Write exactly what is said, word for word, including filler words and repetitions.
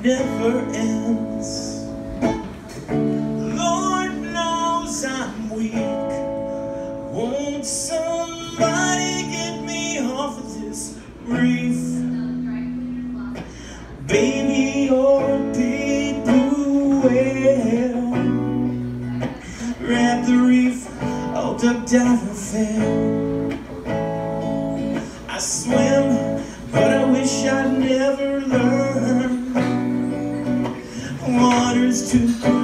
never ends. Lord knows I'm weak. Won't somebody get me off of this reef? Baby, you're a big blue whale. Wrap the reef, I'll duck down and fail. I swim, but I wish I'd never learned. Water's too